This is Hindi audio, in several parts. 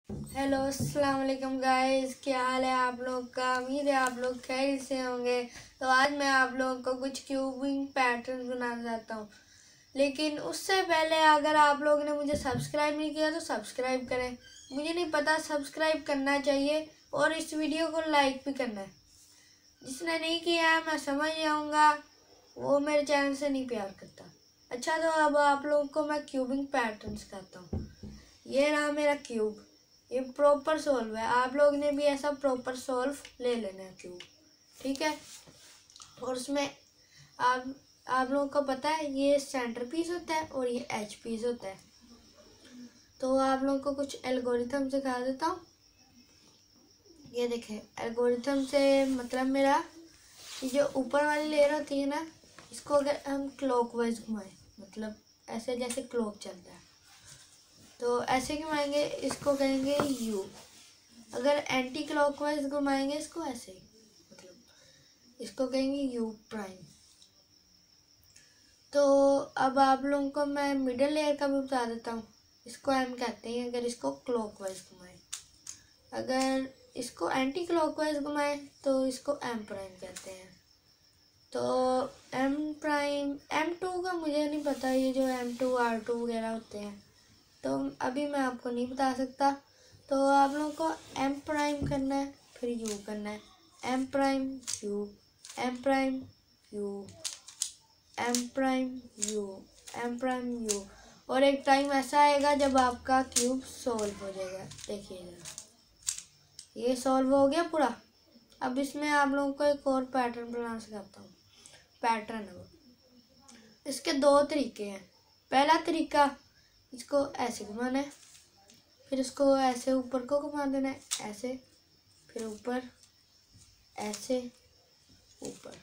हेलो अस्सलाम वालेकुम गाइस, क्या हाल है आप लोग का। उम्मीद है आप लोग खैर से होंगे। तो आज मैं आप लोगों को कुछ क्यूबिंग पैटर्न बनाना चाहता हूँ, लेकिन उससे पहले अगर आप लोगों ने मुझे सब्सक्राइब नहीं किया तो सब्सक्राइब करें। मुझे नहीं पता सब्सक्राइब करना चाहिए और इस वीडियो को लाइक भी करना है। जिसने नहीं किया है मैं समझ जाऊँगा वो मेरे चैनल से नहीं प्यार करता। अच्छा, तो अब आप लोगों को मैं क्यूबिंग पैटर्न सिखाता हूँ। ये रहा मेरा क्यूब, ये प्रॉपर सॉल्व है। आप लोग ने भी ऐसा प्रॉपर सॉल्व ले लेना है क्यूब, ठीक है। और उसमें आप लोगों को पता है ये सेंटर पीस होता है और ये एच पीस होता है। तो आप लोगों को कुछ एल्गोरिथम सिखा देता हूँ। ये देखें, एल्गोरिथम से मतलब मेरा ये जो ऊपर वाली लेयर होती है ना, इसको अगर हम क्लॉकवाइज घुमाएं, मतलब ऐसे जैसे क्लॉक चलता है तो ऐसे घुमाएंगे, इसको कहेंगे यू। अगर एंटी क्लॉकवाइज घुमाएंगे इसको ऐसे, मतलब इसको कहेंगे यू प्राइम। तो अब आप लोगों को मैं मिडिल लेयर का भी बता देता हूँ। इसको एम कहते हैं अगर इसको क्लॉकवाइज घुमाएं। अगर इसको एंटी क्लॉकवाइज घुमाएं तो इसको एम प्राइम कहते हैं। तो एम प्राइम, एम टू का मुझे नहीं पता, ये जो एम टू आर टू वगैरह होते हैं तो अभी मैं आपको नहीं बता सकता। तो आप लोगों को एम प्राइम करना है, फिर यू करना है, M prime U, M prime U, M prime U, M prime U. और एक टाइम ऐसा आएगा जब आपका क्यूब सॉल्व हो जाएगा। देखिएगा ये सॉल्व हो गया पूरा। अब इसमें आप लोगों को एक और पैटर्न बनाना सिखाता हूँ। पैटर्न है वो, इसके दो तरीके हैं। पहला तरीका, इसको ऐसे घुमाना है, फिर इसको ऐसे ऊपर को घुमा देना है, ऐसे, फिर ऊपर, ऐसे, ऊपर,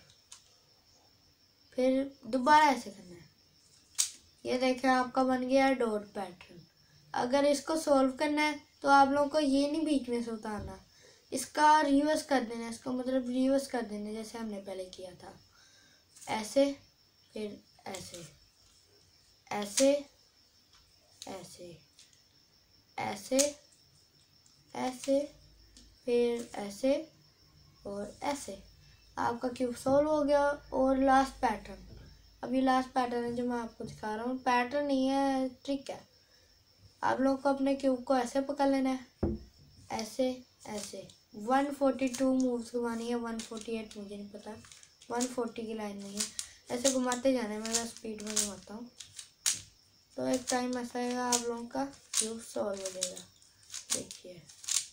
फिर दोबारा ऐसे करना है। ये देखें आपका बन गया डॉट पैटर्न। अगर इसको सॉल्व करना है तो आप लोगों को ये नहीं बीच में से उतारना, इसका रिवर्स कर देना, इसको मतलब रिवर्स कर देना जैसे हमने पहले किया था। ऐसे, फिर ऐसे, ऐसे, ऐसे, ऐसे, ऐसे, फिर ऐसे और ऐसे। आपका क्यूब सॉल्व हो गया। और लास्ट पैटर्न, अभी लास्ट पैटर्न है जो मैं आपको दिखा रहा हूँ। पैटर्न नहीं है, ट्रिक है। आप लोग को अपने क्यूब को ऐसे पकड़ लेना है, ऐसे ऐसे 142 मूव्स घुमानी है, 148 मुझे नहीं पता, 140 की लाइन नहीं है। ऐसे घुमाते जाना है, मैं स्पीड में घुमाता हूँ। तो एक टाइम ऐसा आएगा आप लोगों का क्यूब सॉल्व हो जाएगा। देखिए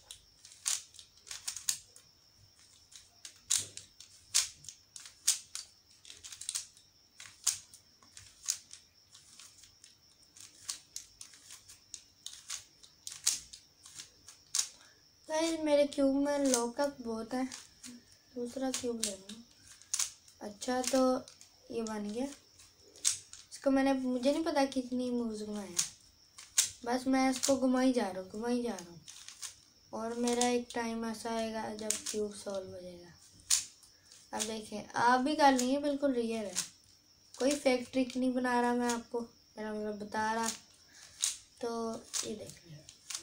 गाइस, मेरे क्यूब में लॉकअप बहुत है, दूसरा क्यूब ले लूँ। अच्छा, तो ये बन गया। इसको मैंने, मुझे नहीं पता कितनी मूव्स घुमाया, बस मैं इसको घुमाई जा रहा हूँ, घुमाई जा रहा हूँ। और मेरा एक टाइम ऐसा आएगा जब क्यूब सॉल्व हो जाएगा। अब देखें, आप भी कर लेंगे, बिल्कुल रियल है, कोई फेक ट्रिक नहीं बना रहा मैं आपको, मेरा मतलब बता रहा। तो ये देख लें,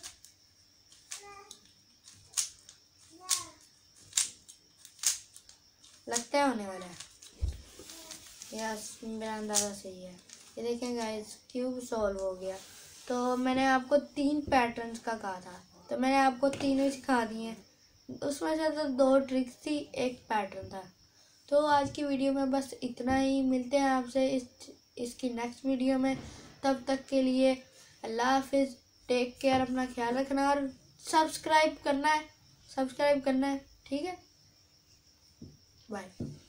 लगता है होने वाला है, यस मेरा अंदाज़ा सही है। ये देखें गाइस, क्यूब सॉल्व हो गया। तो मैंने आपको 3 पैटर्न्स का कहा था, तो मैंने आपको तीनों सिखा दिए हैं। उसमें से तो 2 ट्रिक्स थी, एक पैटर्न था। तो आज की वीडियो में बस इतना ही। मिलते हैं आपसे इसकी नेक्स्ट वीडियो में। तब तक के लिए अल्लाह हाफिज़, टेक केयर, अपना ख्याल रखना और सब्सक्राइब करना है, सब्सक्राइब करना है, ठीक है। बाय।